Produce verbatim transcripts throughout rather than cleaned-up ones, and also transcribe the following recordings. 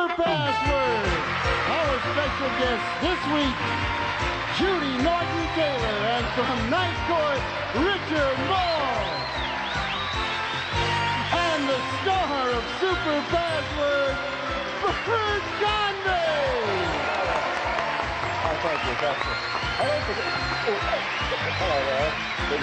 Super Password. Our special guest this week, Judy Norton-Taylor, and from Night Court, Richard Moore. And the star of Super Password, Bert Convy. Oh, thank you, thank you. I like to get... Oh, hello there.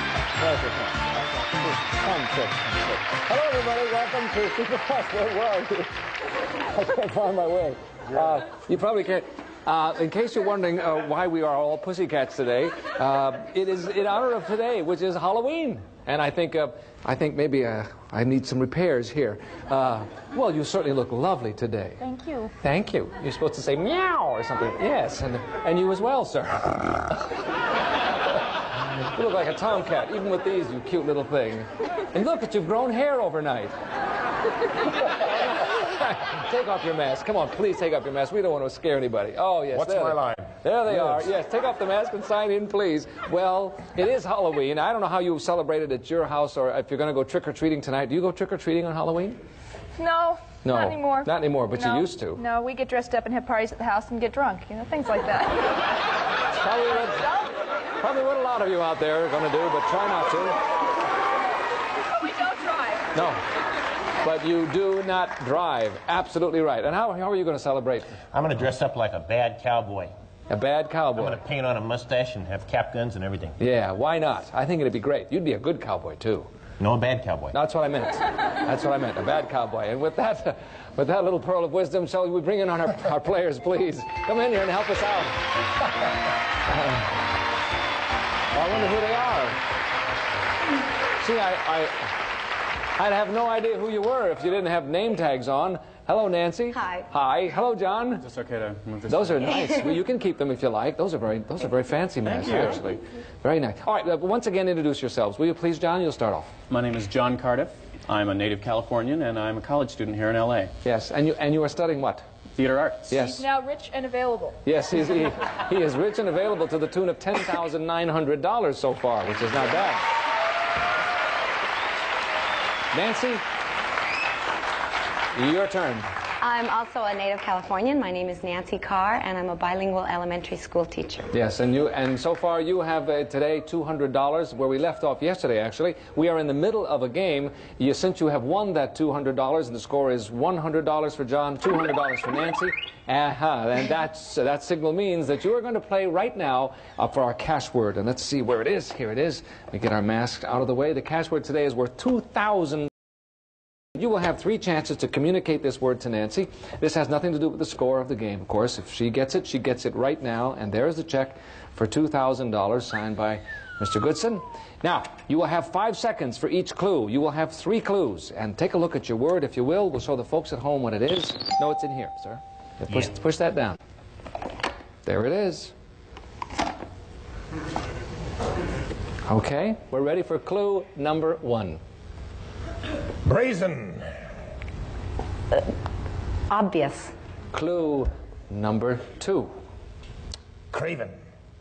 Come, sit, sit. Hello, everybody. Welcome to Super Password. Where are you? I can't find my way. Uh, you probably can't. Uh, in case you're wondering uh, why we are all pussycats today, uh, it is in honor of today, which is Halloween. And I think, uh, I think maybe uh, I need some repairs here. Uh, well, you certainly look lovely today. Thank you. Thank you. You're supposed to say meow or something. Yes, and, and you as well, sir. You look like a tomcat, even with these, you cute little thing. And look, at you've grown hair overnight. Take off your mask. Come on, please take off your mask. We don't want to scare anybody. Oh, yes. What's there my they, line? There they Yes. are. Yes, take off the mask and sign in, please. Well, it is Halloween. I don't know how you celebrated at your house or if you're going to go trick-or-treating tonight. Do you go trick-or-treating on Halloween? No, No, not anymore. Not anymore, but no, you used to. No, we get dressed up and have parties at the house and get drunk, you know, things like that. Probably what, probably what a lot of you out there are going to do, but try not to. We don't drive. No. But you do not drive. Absolutely right. And how, how are you going to celebrate? I'm going to dress up like a bad cowboy. A bad I'm cowboy. going to paint on a mustache and have cap guns and everything. Yeah, why not? I think it'd be great. You'd be a good cowboy, too. No, a bad cowboy. That's what I meant. That's what I meant, a bad cowboy. And with that, with that little pearl of wisdom, shall we bring in on our, our players, please? Come in here and help us out. I wonder who they are. See, I, I, I'd have no idea who you were if you didn't have name tags on. Hello, Nancy. Hi. Hi. Hello, John. Is this okay to move this? Those are nice. Well, you can keep them if you like. Those are very, those are very fancy masks, actually. Very nice. All right. Uh, once again, introduce yourselves. Will you please, John? You'll start off. My name is John Cardiff. I'm a native Californian, and I'm a college student here in L A. Yes. And you, and you are studying what? Theater arts. Yes. He's now rich and available. Yes, he's, he, he is rich and available to the tune of ten thousand nine hundred dollars so far, which is not bad. Nancy, your turn. I'm also a native Californian. My name is Nancy Carr, and I'm a bilingual elementary school teacher. Yes, and you and so far you have uh, today two hundred dollars, where we left off yesterday, actually. We are in the middle of a game. You, since you have won that two hundred dollars, and the score is one hundred dollars for John, two hundred dollars for Nancy. Uh-huh, and that's, uh, that signal means that you are going to play right now uh, for our cash word. And let's see where it is. Here it is. Let me get our masks out of the way. The cash word today is worth two thousand dollars. You will have three chances to communicate this word to Nancy. This has nothing to do with the score of the game, of course. If she gets it, she gets it right now. And there's the check for two thousand dollars signed by Mister Goodson. Now, you will have five seconds for each clue. You will have three clues. And take a look at your word, if you will. We'll show the folks at home what it is. No, it's in here, sir. Yeah, push, Yeah. push that down. There it is. Okay, we're ready for clue number one. Brazen. Obvious. Clue number two. Craven.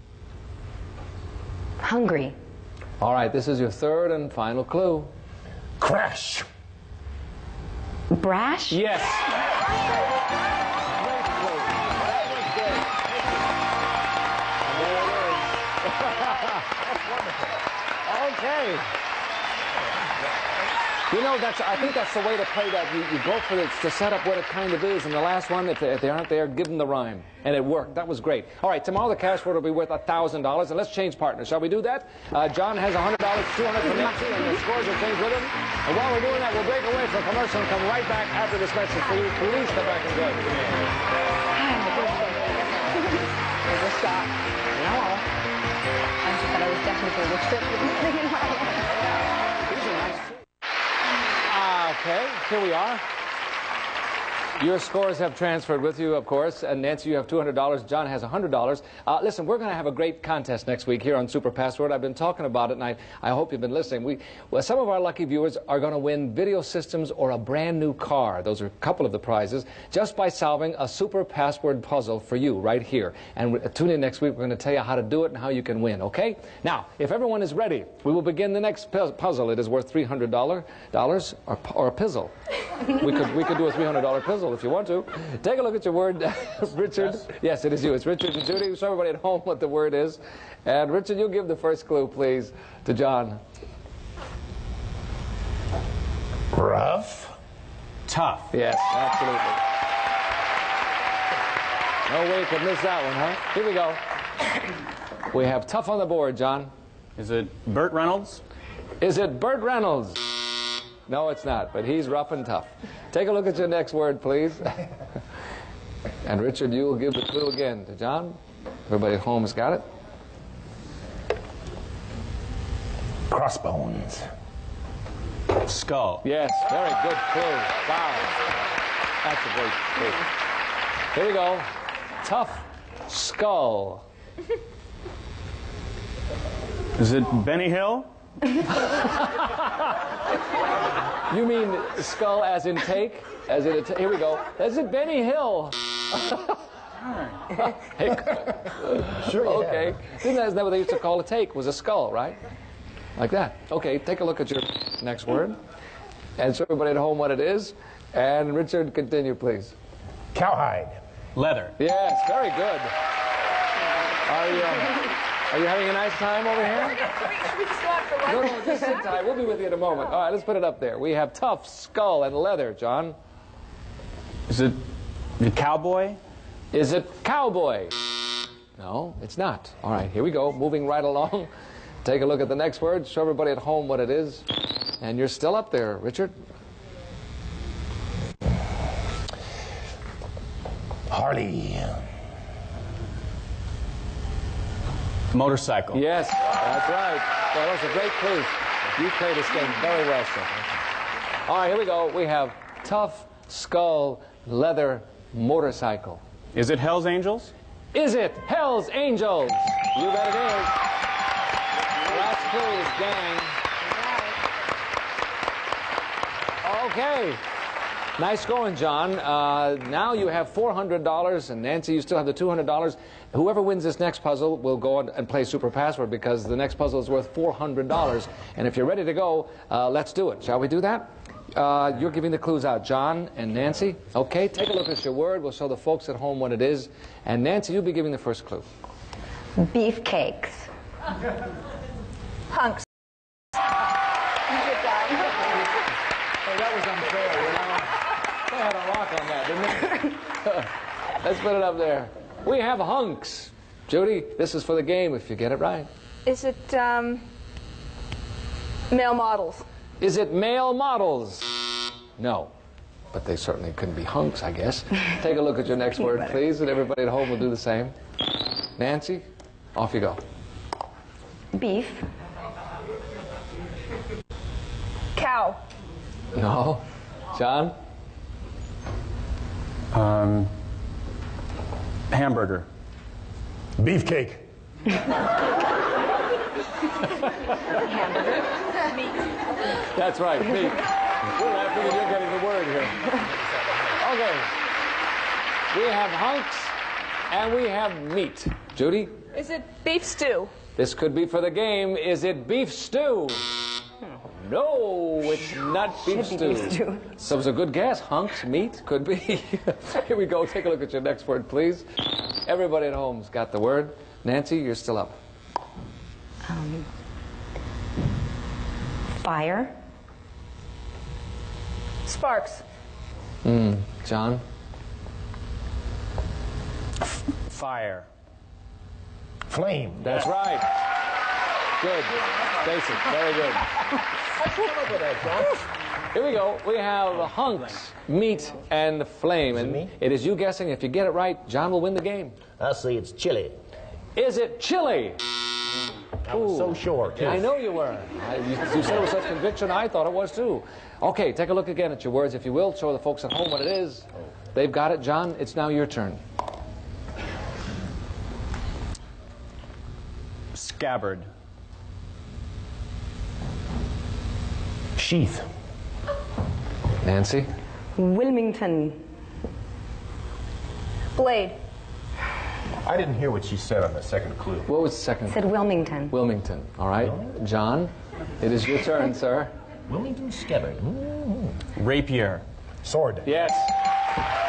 Hungry. All right, this is your third and final clue. Crash. Brash. Yes. Okay. You know, that's, I think that's the way to play that. You, you go for it to set up what it kind of is, and the last one, if they, if they aren't there, give them the rhyme. And it worked. That was great. All right, tomorrow the cash word will be worth one thousand dollars, and let's change partners. Shall we do that? Uh, John has one hundred dollars, two hundred dollars for Nancy, and the scores will change with him. And while we're doing that, we'll break away for a commercial and come right back after this message. Please, please come back and join us. There's a shot. No. I thought I was definitely the trip. Okay, here we are. Your scores have transferred with you, of course, and Nancy, you have two hundred dollars. John has one hundred dollars. Uh, listen, we're going to have a great contest next week here on Super Password. I've been talking about it, and I, I hope you've been listening. We, well, some of our lucky viewers are going to win video systems or a brand new car. Those are a couple of the prizes, just by solving a Super Password puzzle for you right here. And we, tune in next week. We're going to tell you how to do it and how you can win, okay? Now, if everyone is ready, we will begin the next puzzle. It is worth three hundred dollars or, or a pizzle. We could, we could do a three hundred dollar pizzle. puzzle if you want to. Take a look at your word, Richard. Yes. Yes, it is you. It's Richard and Judy. Show everybody at home what the word is. And Richard, you give the first clue, please, to John. Rough. Tough. Yes, absolutely. No way you could miss that one, huh? Here we go. We have tough on the board, John. Is it Burt Reynolds? Is it Burt Reynolds? No, it's not, but he's rough and tough. Take a look at your next word, please. And Richard, you will give the clue again to John. Everybody at home has got it. Crossbones. Skull. Yes, very good clue. Wow. That's a great clue. Here we go. Tough skull. Is it Benny Hill? You mean skull as in take? As in a ta here we go. Is it Benny Hill? Hey, Sure you okay. Isn't that, isn't that what they used to call a take? Was a skull, right? Like that. Okay, take a look at your next word. And show everybody at home what it is. And Richard, continue, please. Cowhide. Leather. Yes, very good. Are you, um, are you having a nice time over here? Should we stop for No, lunch? no, just sit tight. We'll be with you in a moment. All right, let's put it up there. We have tough skull and leather, John. Is it the cowboy? Is it cowboy? No, it's not. All right, here we go. Moving right along. Take a look at the next word. Show everybody at home what it is. And you're still up there, Richard. Harley. Motorcycle. Yes, that's right. Well, those are great clues. You played this game very well, sir. All right, here we go. We have tough skull leather motorcycle. Is it Hell's Angels? Is it Hell's Angels? You bet it is. Last clues, gang. Okay. Nice going, John. Uh, now you have four hundred dollars, and Nancy, you still have the two hundred dollars. Whoever wins this next puzzle will go on and play Super Password, because the next puzzle is worth four hundred dollars. And if you're ready to go, uh, let's do it. Shall we do that? Uh, you're giving the clues out, John and Nancy. Okay, take a look at your word. We'll show the folks at home what it is. And Nancy, you'll be giving the first clue. Beefcakes. Hunks. Good job. Hey, that was unfair, you know? They had a rock on that, didn't they? Let's put it up there. We have hunks. Judy, this is for the game if you get it right. Is it um, male models? Is it male models? No. But they certainly couldn't be hunks, I guess. Take a look at your next word, please, and everybody at home will do the same. Nancy, off you go. Beef. Cow. No. John? Um, hamburger. Beefcake. That's right, meat. We're laughing and you're getting the word here. Okay. We have hunks and we have meat. Judy? Is it beef stew? This could be for the game. Is it beef stew? No, it's not beef Should stew. be beef stew. So it was a good guess. Hunks, meat, could be. Here we go. Take a look at your next word, please. Everybody at home's got the word. Nancy, you're still up. Um, fire. Sparks. Mm, John? Fire. Flame. That's right. Good. Basic. Very good. Here we go. We have hunks, meat, and flame. Is it And me? it is you guessing. If you get it right, John will win the game. I see it's chili. Is it chili? I was so sure, too. I know you were. I, you, you said it with such conviction, I thought it was too. Okay, take a look again at your words, if you will. Show the folks at home what it is. They've got it. John, it's now your turn. Scabbard. Sheath. Nancy? Wilmington. Blade. I didn't hear what she said on the second clue. What was the second? Said Wilmington. Wilmington. All right. John, it is your turn, sir. Wilmington scabbard. Mm. Rapier. Sword. Yes.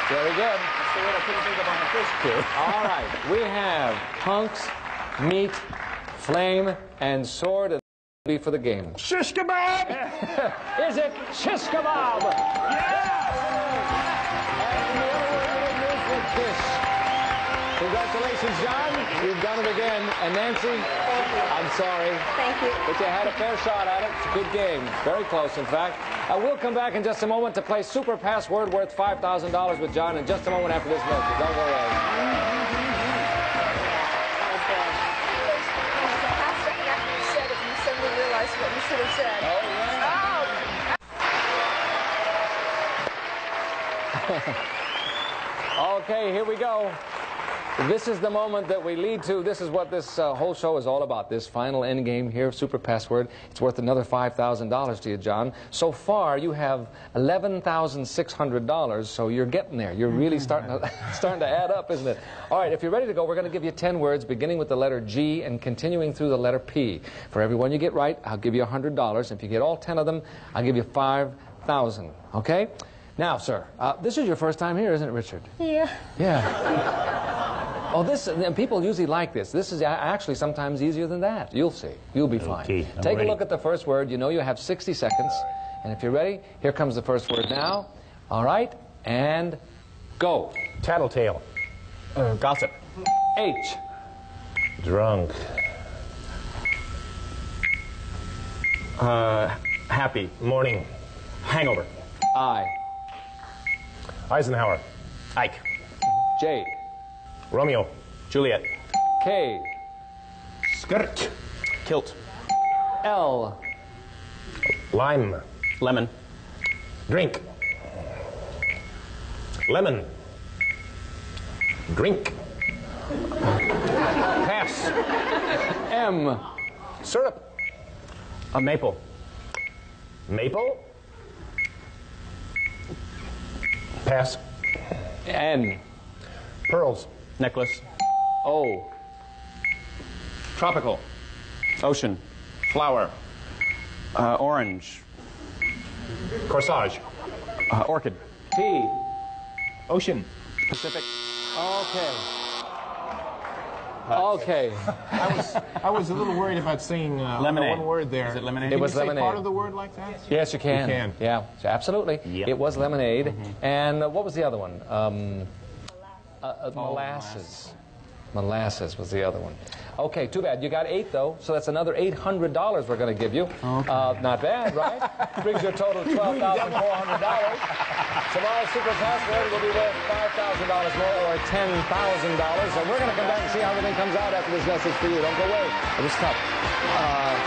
Very good. That's the word I couldn't think of on the first clue. All right. We have hunks, meat, flame, and sword. And be for the game. Shish kebab! Is it shish kebab? Yes! And the other word is the kish. Congratulations, John. You've done it again. And Nancy, I'm sorry. Thank you. But you had a fair shot at it. It's a good game. Very close, in fact. Uh, we'll come back in just a moment to play Super Password worth five thousand dollars with John in just a moment after this message. Don't go away. What you should have said. Oh, okay, here we go. This is the moment that we lead to. This is what this uh, whole show is all about. This final end game here, Super Password. It's worth another five thousand dollars to you, John. So far, you have eleven thousand six hundred dollars, so you're getting there. You're really starting to, starting to add up, isn't it? All right, if you're ready to go, we're going to give you ten words, beginning with the letter G and continuing through the letter P. For every one you get right, I'll give you one hundred dollars. If you get all ten of them, I'll give you five thousand dollars. Okay? Now, sir, uh, this is your first time here, isn't it, Richard? Yeah. Yeah. Oh, this, and people usually like this. This is a- actually sometimes easier than that. You'll see. You'll be fine. Okay, I'm Take ready. a look at the first word. You know you have sixty seconds. And if you're ready, here comes the first word now. All right, and go. Tattletale. Uh, gossip. H. Drunk. Uh, happy. Morning. Hangover. I. Eisenhower. Ike. J. Romeo. Juliet. K. Skirt. Kilt. L. Lime. Lemon. Drink. Lemon. Drink. Pass. M. Syrup. A maple. Maple. Pass. N. Pearls. Necklace. O. Tropical. Ocean. Flower. Uh, orange. Corsage. Uh, orchid. P. Ocean. Pacific. Okay. Okay. I was I was a little worried about saying uh, Lemonade. one word there. Is it lemonade? Can It was you say lemonade. part of the word like that? Yes, you can. You can. Yeah, absolutely. Yep. It was lemonade. And uh, what was the other one? Um, uh, uh, Oh, molasses. Molasses was the other one. Okay, too bad. You got eight, though, so that's another eight hundred dollars we're going to give you. Okay. Uh, not bad, right? Brings your total to twelve thousand four hundred dollars. Tomorrow's Super Password will be worth five thousand dollars more, or ten thousand dollars. And we're going to come back and see how everything comes out after this message for you. Don't go away. It was tough. Uh,